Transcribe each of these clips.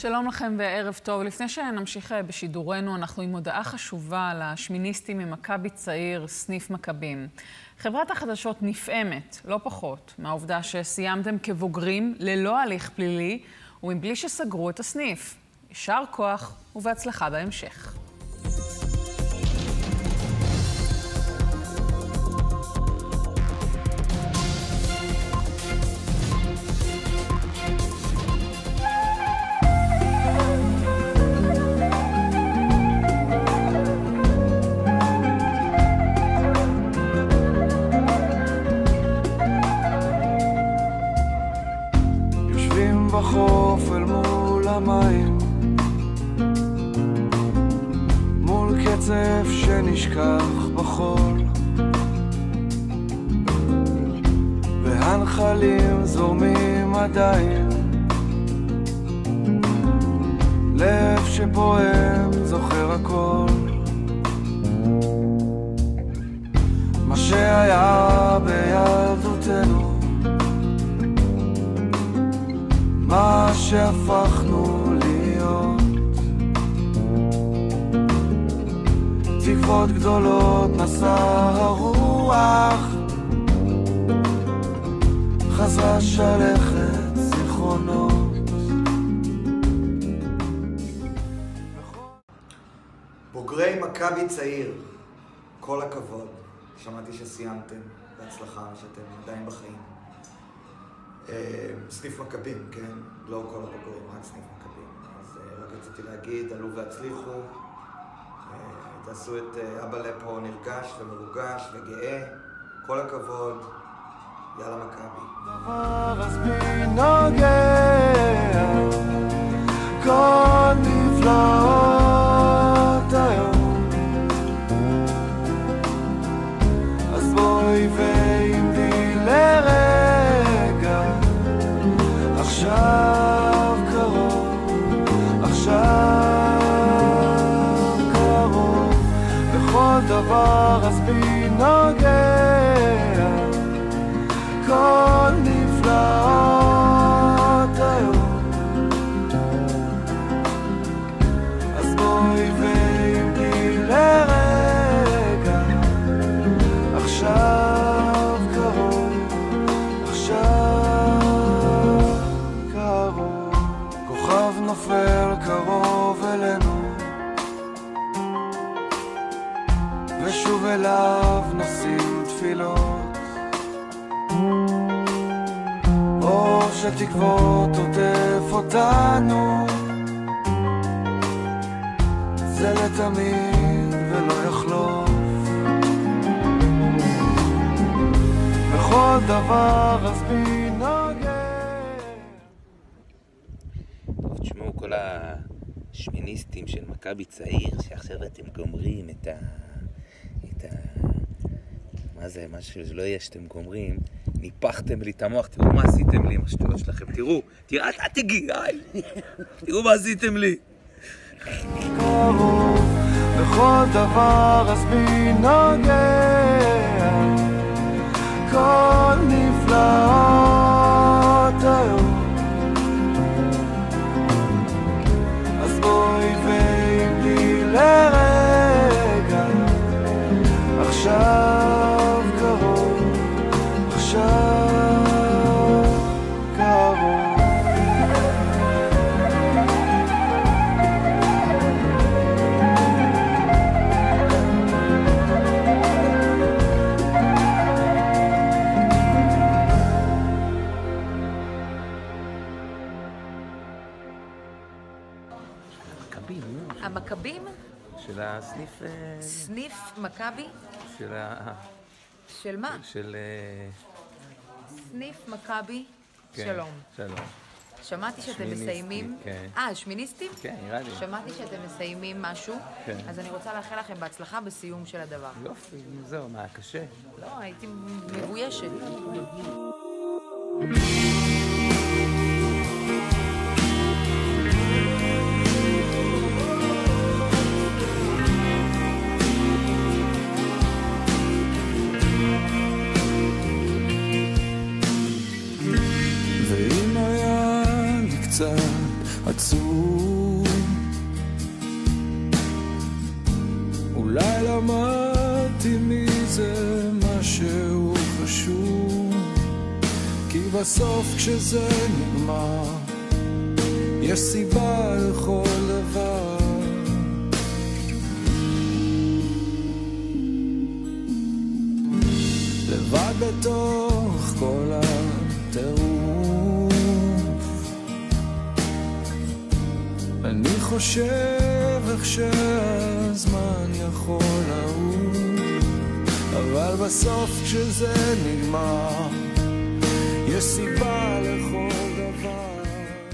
שלום לכם וערב טוב. לפני שנמשיך בשידורנו, אנחנו עם הודעה חשובה לשמיניסטים ממכבי צעיר, סניף מכבים. חברת החדשות נפעמת, לא פחות, מהעובדה שסיימתם כבוגרים ללא הליך פלילי ומבלי שסגרו את הסניף. יישר כוח ובהצלחה בהמשך. בחוף אל מול המים, מול קצף שנשכח בחול, והנחלים זורמים עדיין, לב שפועם זוכר הכל, מה שהיה בילדותנו, מה שהפכנו להיות, תקוות גדולות נשא הרוח, חזרה שלכת זיכרונות. בוגרי מכבי צעיר, כל הכבוד. שמעתי שסיימתם, בהצלחה שאתם עדיין בחיים. סניף מכבים, כן? לא כל הבוגרים, רק סניף מכבים. אז רק רציתי להגיד, עלו והצליחו, תעשו את אבא לפה נרגש ומרוגש וגאה. כל הכבוד, יאללה מכבי. דבר אז בי נוגע, כל נפלאות היום, אז בואי ועמדי לרגע, עכשיו קרוב, עכשיו קרוב, בכל דבר אז בי נוגע, כל נפלאות היום, אז בואי ועמדי לרגע, עכשיו קרוב, עכשיו קרוב, כוכב נופל קרוב אלינו, ושוב אליו נושאים תפילות, אור שתקוות עוטף אותנו, זה לתמיד ולא יחלוף, בכל דבר אז בי נוגע. טוב, תשמעו, כל השמיניסטים של מכבי צעיר, שעכשיו אתם גומרים את ה... מה זה, משהו שלא יהיה שאתם גומרים, ניפחתם לי את המוח, תראו מה עשיתם לי עם השטויות שלכם, תראו, אל תגיע, תראו מה עשיתם לי. קרוב, בכל דבר אז בי נוגע, כל נפלאות היום, אז בואי ועמדי לרגע, עכשיו קרוב, עכשיו קרוב. המכבים? של הסניף... סניף מכבי? של מה? של... סניף מכבי? כן, שלום. שלום. שמעתי שאתם שמיניסטים, מסיימים... כן. שמיניסטים? כן, נראה לי. שמעתי שאתם מסיימים משהו, כן. אז אני רוצה לאחל לכם בהצלחה בסיום של הדבר. יופי, זהו, מה, קשה? לא, הייתי מבוישת. ואם היה לי קצת עצוב אולי למדתי מזה משהו חשוב, כי בסוף כשזה נגמר יש סיבה לכל דבר. לבד בתוך כל הטירוף, אני חושב איך שהזמן יכול לעוף, אבל בסוף כשזה נגמר יש סיבה לכל דבר.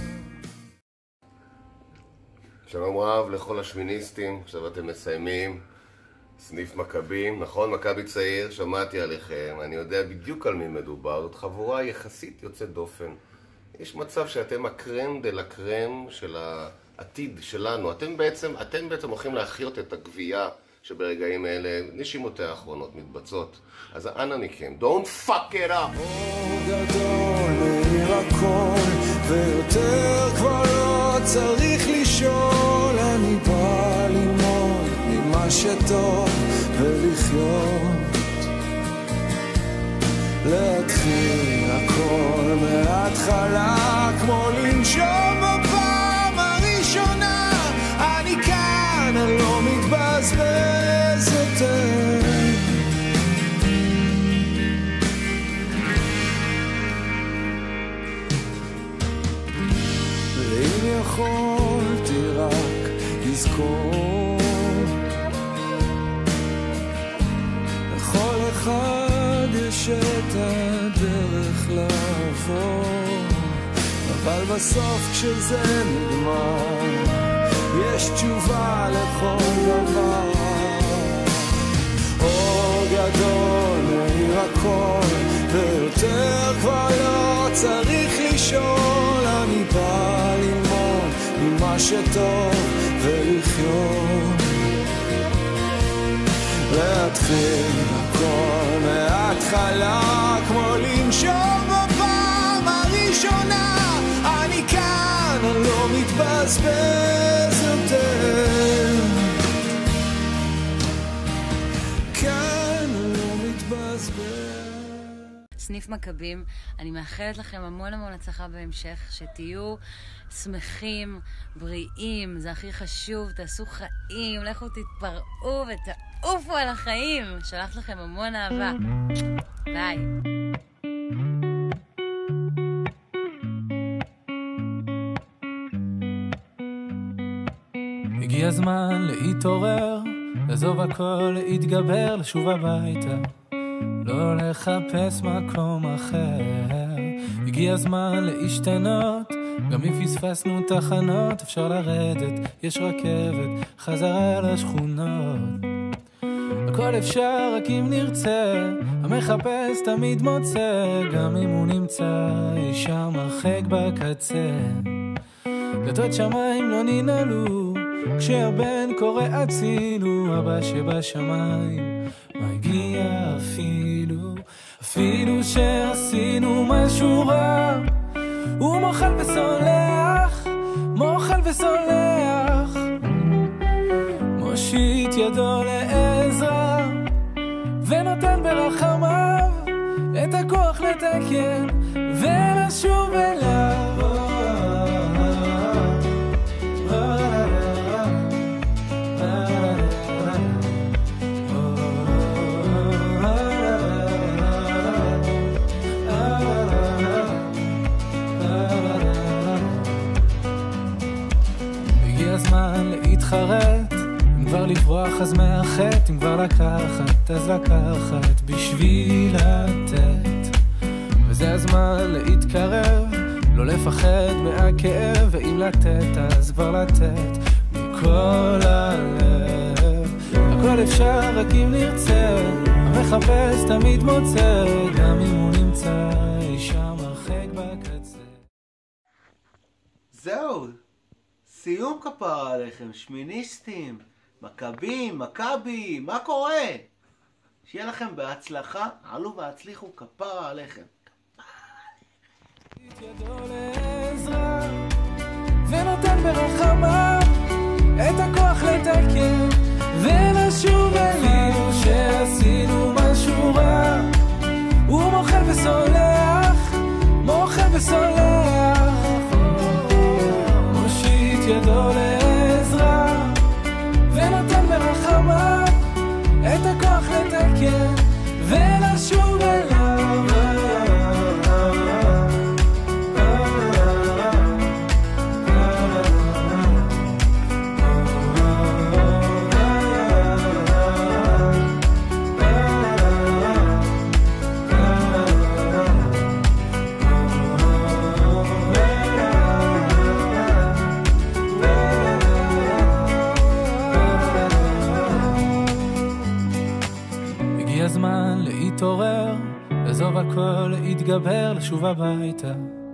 שלום רב לכל השמיניסטים, עכשיו אתם מסיימים סניף מכבים, נכון? מכבי צעיר, שמעתי עליכם, אני יודע בדיוק על מי מדובר, זאת חבורה יחסית יוצאת דופן. יש מצב שאתם הקרם דה לקרם של העתיד שלנו, אתם בעצם הולכים להחיות את הגבייה שברגעים אלה נשימותיה האחרונות מתבצעות. אז אנא מכם, don't fuck it up! אור גדול מאיר הכל, ויותר כבר לא צריך לשאול, אני בא ללמוד ממה שטוב ולחיות, להתחיל הכל מההתחלה, כמו לנשום בפעם הראשונה, אני כאן, אני לא מתבזבז יותר. ואם יכולתי רק לזכור, לכל אחד יש את הדרך לעבור, אבל בסוף כשזה נגמר יש תשובה לכל דבר. אור גדול מאיר הכל, ויותר כבר לא צריך לשאול, אני בא ללמוד ממה שטוב ולחיות, להתחיל הכל מההתחלה, כמו לנשום בפעם הראשונה, אני כאן, אני לא מתבזבז יותר, כאן אני לא מתבזבז. סניף מכבים, אני מאחלת לכם המון המון הצלחה בהמשך, שתהיו שמחים, בריאים, זה הכי חשוב, תעשו חיים, לכו תתפרעו ותעופו על החיים. שלחת לכם המון אהבה. ביי. הגיע הזמן להתעורר, לעזוב הכל, להתגבר, לשוב הביתה, לא לחפש מקום אחר. הגיע הזמן להשתנות, גם אם פספסנו תחנות אפשר לרדת, יש רכבת חזרה לשכונות, הכל אפשר רק אם נרצה, המחפש תמיד מוצא, גם אם הוא נמצא שם הרחק בקצה. דלתות שמיים לא ננעלו כשהבן קורא הצילו, אבא שבשמיים מגיע אפילו שעשינו משהו רע, הוא מוחל וסולח, מושיט ידו לעזרה ונותן ברחמיו את הכוח לתקן ולשוב אליו. הזמן להתחרט, אם כבר לברוח אז מאחת, אם כבר לקחת אז לקחת בשביל לתת, וזה הזמן להתקרב, לא לפחד מהכאב, ואם לתת אז כבר לתת מכל הלב, הכל אפשר רק אם נרצה, המחפש תמיד מוצא, גם אם הוא נמצא שם הרחק בקצה. זהו, סיום כפרה עליכם, שמיניסטים, מכבים, מכבי, מה קורה? שיהיה לכם בהצלחה, עלו והצליחו, כפרה עליכם. ונותן ברחמיו את הכוח לתקן ולשוב ולשוב אליו שעשינו משהו רע. הוא מוחל וסולח, מוחל וסולח, מושיט ידו לעזרה ונותן ברחמה את הכוח לתקן ולשוב אליו. הגיע הזמן להתעורר, לעזוב הכל, להתגבר, לשוב הביתה.